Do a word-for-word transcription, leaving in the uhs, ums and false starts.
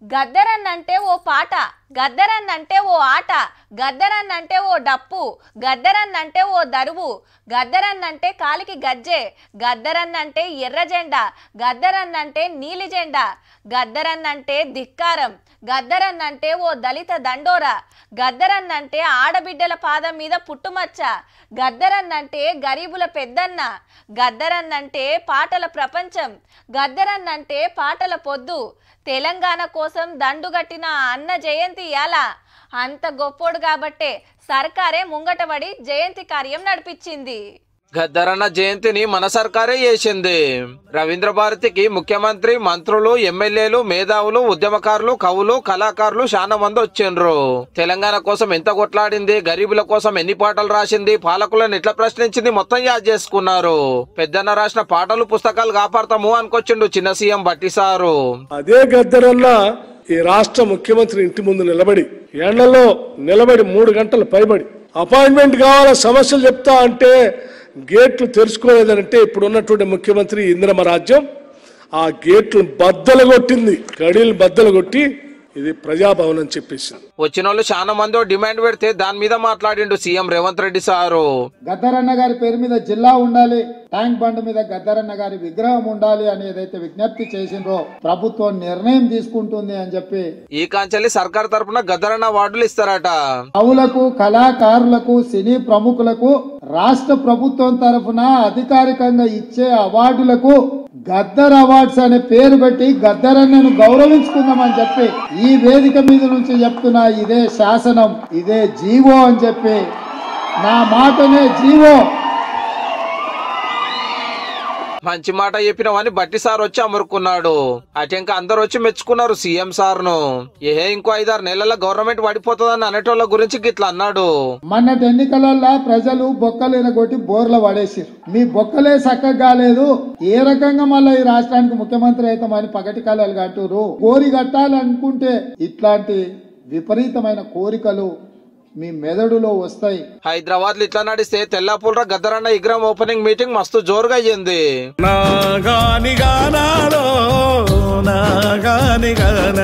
గద్దరన్నంటే ఓ పాట, గద్దరన్నంటే ఓ ఆట, గద్దరన్నంటే ఓ డప్పు, గద్దరన్నంటే ఓ దరువు, గద్దరన్నంటే కాలికి గజ్జె, గద్దరన్నంటే ఎర్ర జెండా, గద్దరన్నంటే నీలి జెండా, గద్దరన్నంటే ధిక్కారం, గద్దరన్నంటే ఓ దళిత దండోరా, గద్దరన్నంటే ఆడబిడ్డల పాదం మీద పుట్టుమచ్చ, గద్దరన్నంటే గరీబుల పెద్దన్న, గద్దరన్నంటే పాటల ప్రపంచం, గద్దరన్నంటే పాటల పొద్దు, తెలంగాణ కోసం దండుగట్టిన అన్న జయంతి యాల అంత గొప్పోడు కాబట్టే సర్కారే ముంగటబడి జయంతి కార్యం నడిపించింది. గద్దరన్న జయంతిని మన సర్కారే చేసింది. రవీంద్ర భారతికి ముఖ్యమంత్రి, మంత్రులు, ఎమ్మెల్యేలు, మేధావులు, ఉద్యమకారులు, కవులు, కళాకారులు చాలా మంది వచ్చిండ్రు. తెలంగాణ కోసం ఎంత కొట్లాడింది, గరీబుల కోసం ఎన్ని పాటలు రాసింది, పాలకులను ఎట్లా ప్రశ్నించింది మొత్తం యాద్ చేసుకున్నారు. పెద్దన్న రాసిన పాటలు పుస్తకాలు కాపాడతాము అనుకొచ్చిండు చిన్న సీఎం బట్టి సారు. అదే గద్దరన్న ఈ రాష్ట్ర ముఖ్యమంత్రి ఇంటి ముందు నిలబడి ఎండలో నిలబడి మూడు గంటలు పైబడి అపాయింట్మెంట్ కావాల సమస్యలు చెప్తా అంటే గేట్లు తెరుచుకోలేదంటే ఇప్పుడు ఉన్నటువంటి ముఖ్యమంత్రి ఇందిరమ్మ రాజ్యం ఆ గేట్లు బద్దలు కొట్టింది, కడీలు బద్దలు కొట్టి ఇది ప్రజాభవన్ అని చెప్పేసి వచ్చిన వాళ్ళు చాలా మంది డిమాండ్ పెడితే దాని మీద మాట్లాడిండు సీఎం రేవంత్ రెడ్డి సారు. గద్దరన్న గారి పేరు మీద జిల్లా ఉండాలి, ట్యాంక్ బండ్ మీద గద్దరన్న గారి విగ్రహం ఉండాలి అని ఏదైతే విజ్ఞప్తి చేసిండ్రో ప్రభుత్వం నిర్ణయం తీసుకుంటుంది అని చెప్పి ఈ కాంచెల్లి సర్కార్ తరఫున గద్దరన్న అవార్డులు ఇస్తారట. కవులకు, కళాకారులకు, సినీ ప్రముఖులకు రాష్ట్ర ప్రభుత్వం తరఫున అధికారికంగా ఇచ్చే అవార్డులకు గద్దర్ అవార్డ్స్ అనే పేరు పెట్టి గద్దరన్నను గౌరవించుకుందామని చెప్పి ఈ వేదిక మీద నుంచి చెప్తున్నా. ఇదే శాసనం, ఇదే జీవో అని చెప్పి నా మాటనే జీవో. మంచి మాట చెప్పినవని బట్టి సార్ వచ్చి అమరుకున్నాడు. అటు ఇంకా అందరు వచ్చి మెచ్చుకున్నారు సీఎం సార్ ను. ఏ ఇంకో ఐదారు నెలల గవర్నమెంట్ పడిపోతుందని అనేటోళ్ళ గురించి గిట్లా అన్నాడు. మొన్నటి ఎన్నికలలో ప్రజలు బొక్కలు ఎనగొట్టి బోర్ల పడేసారు. మీ బొక్కలే చక్కగా కాలేదు, ఏ రకంగా మళ్ళీ ఈ రాష్ట్రానికి ముఖ్యమంత్రి అవుతామని పగటి కాలాలు కట్టురు. కోరి కట్టాలనుకుంటే ఇట్లాంటి విపరీతమైన కోరికలు మీ మెదడులో వస్తాయి. హైదరాబాద్ లో ఇట్లా నడిస్తే తెల్లాపూర్ గద్దరన్న విగ్రహం ఓపెనింగ్ మీటింగ్ మస్తు జోరుగా అయ్యింది.